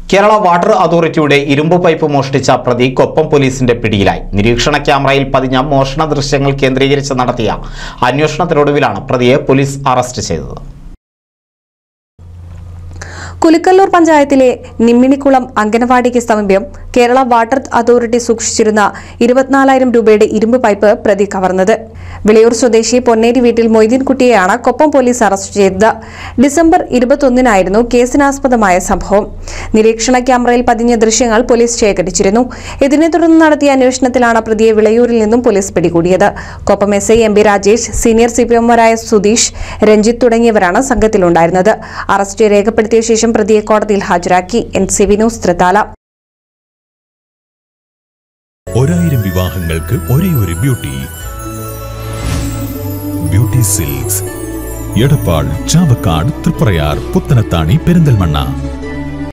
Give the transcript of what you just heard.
Kerala water അതോറിറ്റിയുടെ ഇരുമ്പ് pipe മോഷ്ടിച്ച പ്രതി കൊപ്പം പോലീസിന്റെ പിടിയിലായി. നിരീക്ഷണ ക്യാമറയിൽ പതിഞ്ഞ മോഷണ ദൃശ്യങ്ങൾ കേന്ദ്രീകരിച്ച് നടത്തിയ അന്വേഷണത്തിനൊടുവിലാണ് പ്രതിയെ പോലീസ് അറസ്റ്റ് ചെയ്തത്. കുലിക്കല്ലൂർ പഞ്ചായത്തിലെ നിമ്മിണിക്കുളം അംഗനവാടിക്ക് സമീപം കേരള വാട്ടർ അതോറിറ്റി സൂക്ഷിച്ചിരുന്ന 24,000 രൂപയുടെ ഇരുമ്പ് പൈപ്പ് പ്രതി കവർന്നത്. വിളയൂർ സ്വദേശി പൊന്നേരി വീട്ടിൽ മൊയ്തീൻകുട്ടിയെയാണ് കൊപ്പം പോലീസ് അറസ്റ്റ് ചെയ്തത്. ഡിസംബർ 21-നായിരുന്നു കേസിനാസ്പദമായ സംഭവം. നിരീക്ഷണ ക്യാമറയിൽ പതിഞ്ഞ ദൃശ്യങ്ങൾ പോലീസ് ശേഖരിച്ചിരുന്നു. ഇതിനെ തുടർന്ന് നടത്തിയ അന്വേഷണത്തിലാണ് പ്രതിയെ വിളയൂരിൽ നിന്നും പോലീസ് പിടികൂടിയത്. Koppam SI MB Rajesh, senior CPMമാരായ സുധീഷ്, രഞ്ജിത്ത് തുടങ്ങിയവരാണ് സംഘത്തിലുണ്ടായിരുന്നത്. അറസ്റ്റ് രേഖപ്പെടുത്തിയ ശേഷം പ്രതിയെ കോടതിയിൽ ഹാജരാക്കി. NCV news Thrithala. 1000 വിവാഹങ്ങൾക്ക് ഒരേ ഒരു ബ്യൂട്ടി സിൽക്സ്, എടപ്പാൾ, ചാവക്കാട്, തൃപ്രയാർ, പുത്തനത്താണി, പെരിന്തൽമണ്ണ.